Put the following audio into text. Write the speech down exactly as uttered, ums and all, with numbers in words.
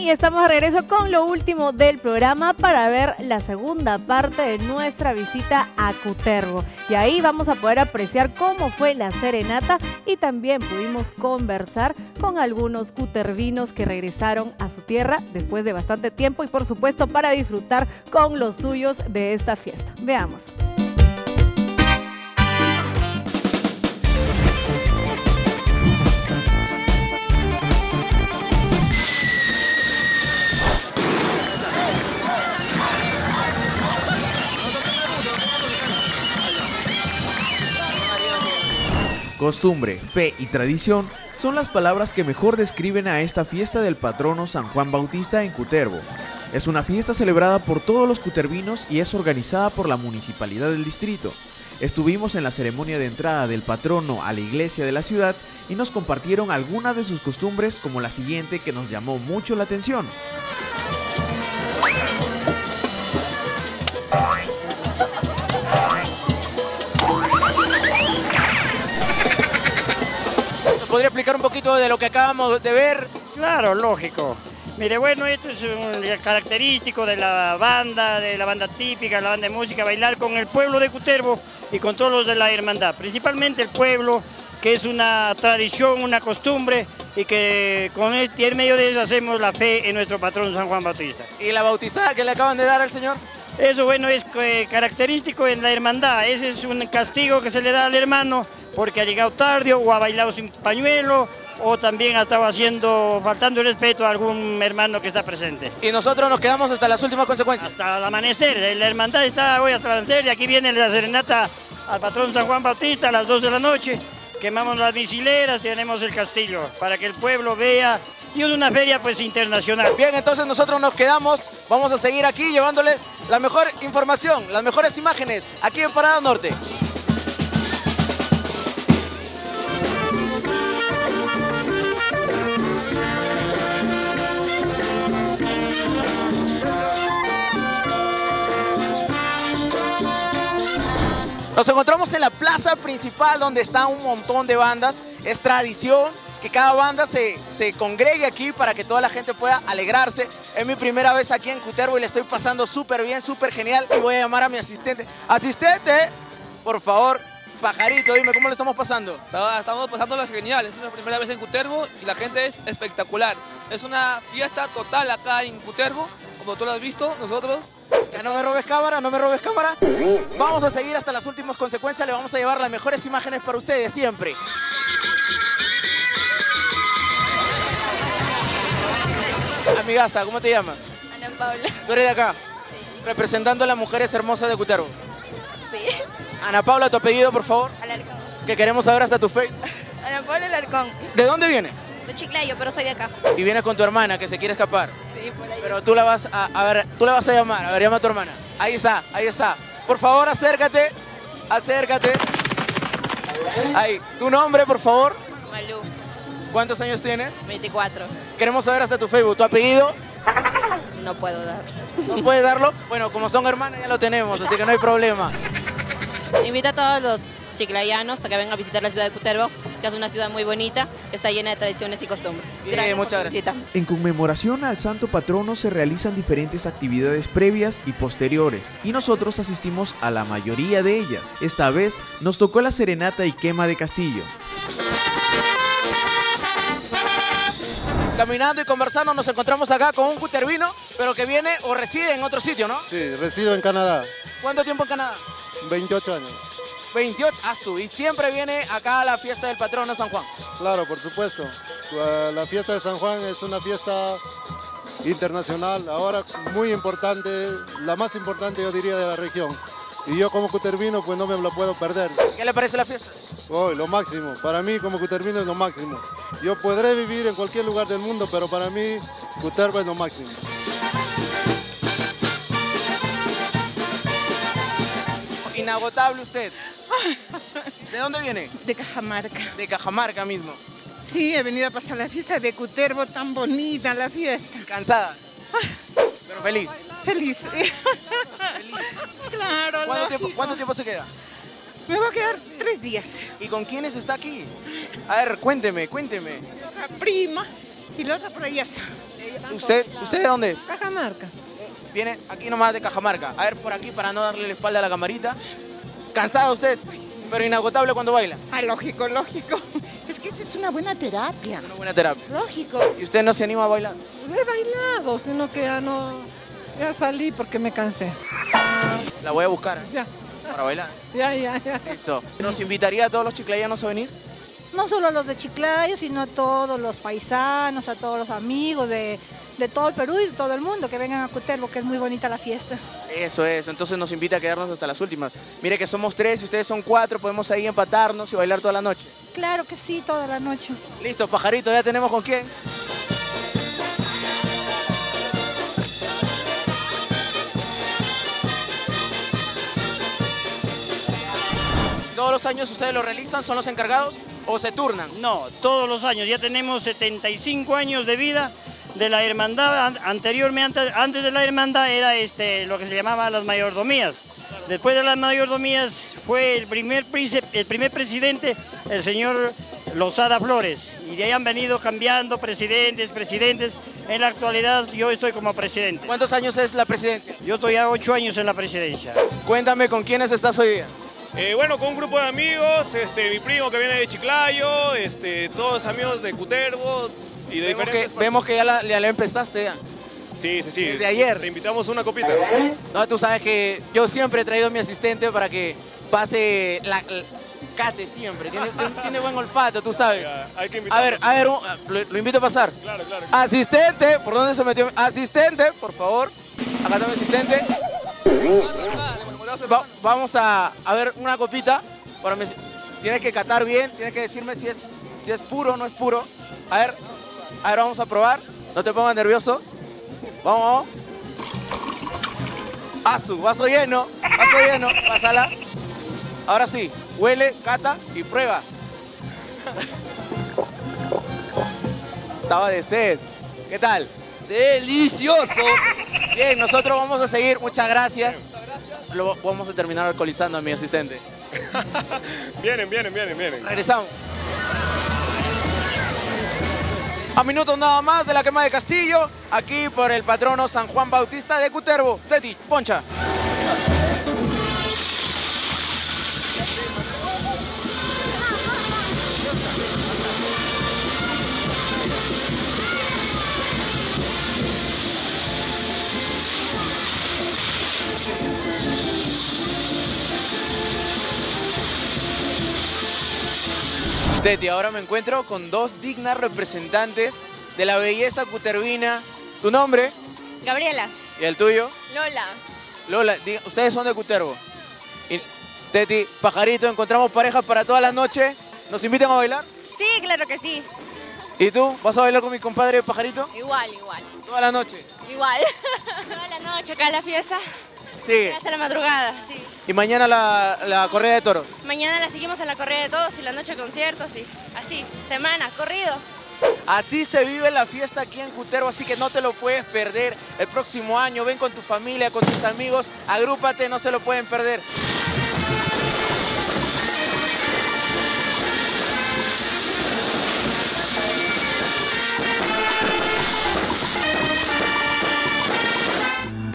y estamos de regreso con lo último del programa para ver la segunda parte de nuestra visita a Cutervo. Y ahí vamos a poder apreciar cómo fue la serenata y también pudimos conversar con algunos cutervinos que regresaron a su tierra después de bastante tiempo y por supuesto para disfrutar con los suyos de esta fiesta. Veamos. Costumbre, fe y tradición son las palabras que mejor describen a esta fiesta del patrono San Juan Bautista en Cutervo. Es una fiesta celebrada por todos los cutervinos y es organizada por la municipalidad del distrito. Estuvimos en la ceremonia de entrada del patrono a la iglesia de la ciudad y nos compartieron algunas de sus costumbres, como la siguiente que nos llamó mucho la atención. ¿Podría explicar un poquito de lo que acabamos de ver? Claro, lógico. Mire, bueno, esto es un característico de la banda, de la banda típica, la banda de música, bailar con el pueblo de Cutervo y con todos los de la hermandad. Principalmente el pueblo, que es una tradición, una costumbre y que con este, y en medio de eso hacemos la fe en nuestro patrón San Juan Bautista. ¿Y la bautizada que le acaban de dar al señor? Eso, bueno, es eh, característico en la hermandad. Ese es un castigo que se le da al hermano porque ha llegado tarde o ha bailado sin pañuelo o también ha estado haciendo, faltando el respeto a algún hermano que está presente. Y nosotros nos quedamos hasta las últimas consecuencias. Hasta el amanecer. La hermandad está hoy hasta el amanecer y aquí viene la serenata al patrón San Juan Bautista a las dos de la noche. Quemamos las visileras, tenemos el castillo para que el pueblo vea. Y es una feria pues internacional. Bien, entonces nosotros nos quedamos, vamos a seguir aquí llevándoles la mejor información, las mejores imágenes aquí en Parada Norte. Nos encontramos en la plaza principal donde está un montón de bandas. Es tradición que cada banda se, se congregue aquí para que toda la gente pueda alegrarse. Es mi primera vez aquí en Cutervo y le estoy pasando súper bien, súper genial. Y voy a llamar a mi asistente. Asistente, por favor, Pajarito, dime, ¿cómo lo estamos pasando? Estamos pasándolo genial, es la primera vez en Cutervo y la gente es espectacular. Es una fiesta total acá en Cutervo, como tú lo has visto, nosotros... Ya no me robes cámara, no me robes cámara. Vamos a seguir hasta las últimas consecuencias, le vamos a llevar las mejores imágenes para ustedes siempre. Amigaza, ¿cómo te llamas? Ana Paula. ¿Tú eres de acá? Sí. Representando a las mujeres hermosas de Cutervo. Sí. Ana Paula, tu apellido, por favor. Alarcón. Que queremos saber hasta tu fe. Ana Paula Alarcón. ¿De dónde vienes? De Chiclayo, pero soy de acá. Y vienes con tu hermana que se quiere escapar. Sí, por ahí. Pero tú la vas a, a ver, tú la vas a llamar. A ver, llama a tu hermana. Ahí está, ahí está. Por favor, acércate. Acércate. Ahí. ¿Tu nombre, por favor? Malú. ¿Cuántos años tienes? veinticuatro. Queremos saber hasta tu Facebook. ¿Tu apellido? No puedo dar. ¿No puedes darlo? Bueno, como son hermanas ya lo tenemos, así que no hay problema. Invito a todos los chiclayanos a que vengan a visitar la ciudad de Cutervo, que es una ciudad muy bonita, está llena de tradiciones y costumbres. Bien, Gracias por muchas su gracias. visita. En conmemoración al santo patrono se realizan diferentes actividades previas y posteriores, y nosotros asistimos a la mayoría de ellas. Esta vez nos tocó la serenata y quema de castillo. Caminando y conversando nos encontramos acá con un cutervino, pero que viene o reside en otro sitio, ¿no? Sí, resido en Canadá, ¿Cuánto tiempo en Canadá? veintiocho años. veintiocho. Ah, su. Y siempre viene acá a la fiesta del patrono San Juan. Claro, por supuesto. La- La fiesta de San Juan es una fiesta internacional, ahora muy importante, la más importante yo diría de la región. Y yo como cutervino pues no me lo puedo perder. ¿Qué le parece la fiesta? Oh, lo máximo, para mí como cutervino es lo máximo. Yo podré vivir en cualquier lugar del mundo, pero para mí Cutervo es lo máximo. Inagotable usted. ¿De dónde viene? De Cajamarca. De Cajamarca mismo. Sí, he venido a pasar la fiesta de Cutervo, tan bonita la fiesta. ¿Cansada? Pero feliz. Feliz. Claro, ¿Cuánto lógico. tiempo, ¿Cuánto tiempo se queda? Me voy a quedar tres días. ¿Y con quiénes está aquí? A ver, cuénteme, cuénteme. La prima y la otra por ahí está. ¿Usted, ¿usted de dónde es? Cajamarca. Viene aquí nomás de Cajamarca. A ver, por aquí para no darle la espalda a la camarita. ¿Cansada usted? Pero inagotable cuando baila. Ah, lógico, lógico. Es que esa es una buena terapia. Una buena terapia. Lógico. ¿Y usted no se anima a bailar? He bailado, sino que ya no... Ya salí porque me cansé. La voy a buscar, ¿eh? Ya, Para bailar. ya, ya, ya. Listo. ¿Nos invitaría a todos los chiclayanos a venir? No solo a los de Chiclayo, sino a todos los paisanos, a todos los amigos de, de todo el Perú y de todo el mundo que vengan a Cutervo, que es muy bonita la fiesta. Eso es, entonces nos invita a quedarnos hasta las últimas. Mire que somos tres y ustedes son cuatro, podemos ahí empatarnos y bailar toda la noche. Claro que sí, toda la noche. Listo, pajarito, ¿ya tenemos con quién? ¿Todos los años ustedes lo realizan? ¿Son los encargados o se turnan? No, todos los años. Ya tenemos setenta y cinco años de vida de la hermandad. An- Anteriormente, antes de la hermandad era este, lo que se llamaba las mayordomías. Después de las mayordomías fue el primer, príncipe, el primer presidente, el señor Lozada Flores. Y de ahí han venido cambiando presidentes, presidentes. En la actualidad yo estoy como presidente. ¿Cuántos años es la presidencia? Yo estoy ya ocho años en la presidencia. Cuéntame con quiénes estás hoy día. Eh, bueno, con un grupo de amigos, este, mi primo que viene de Chiclayo, este, todos amigos de Cutervo y de Vemos que, diferentes... vemos que ya la, ya la empezaste ya. Sí, sí, sí. Desde ayer. Te invitamos a una copita. No, tú sabes que yo siempre he traído a mi asistente para que pase la... la- cate siempre, tiene, tiene buen olfato, tú sabes. Ya, hay que A invitarlos. ver, a ver, un- lo, lo invito a pasar. Claro, claro. Asistente, ¿por dónde se metió? Asistente, por favor. Acá está mi asistente. Va- vamos a, a ver una copita. Para mi- tienes que catar bien, tienes que decirme si es, si es puro o no es puro. A ver, a ver, vamos a probar. No te pongas nervioso. Vamos, vamos. Azu, vaso lleno, vaso lleno, pásala. Ahora sí, huele, cata y prueba. Estaba de sed. ¿Qué tal? ¡Delicioso! Bien, nosotros vamos a seguir. Muchas gracias. Lo vamos a terminar alcoholizando a mi asistente. Vienen, vienen, vienen, vienen. Regresamos. A minutos nada más de la quema de Castillo, aquí por el patrono San Juan Bautista de Cutervo. Teti, poncha. Teti, ahora me encuentro con dos dignas representantes de la belleza cutervina. ¿Tu nombre? Gabriela. ¿Y el tuyo? Lola. Lola, diga- ustedes son de Cutervo. Y, Teti, pajarito, encontramos parejas para toda la noche. ¿Nos invitan a bailar? Sí, claro que sí. ¿Y tú? ¿Vas a bailar con mi compadre pajarito? Igual, igual. Toda la noche. Igual. Toda la noche acá en la fiesta. Sí. Hasta la madrugada, sí. Y mañana la, la corrida de toros. Mañana la seguimos en la corrida de todos y la noche conciertos y así, semana, corrido. Así se vive la fiesta aquí en Cutervo, así que no te lo puedes perder el próximo año. Ven con tu familia, con tus amigos, agrúpate, no se lo pueden perder.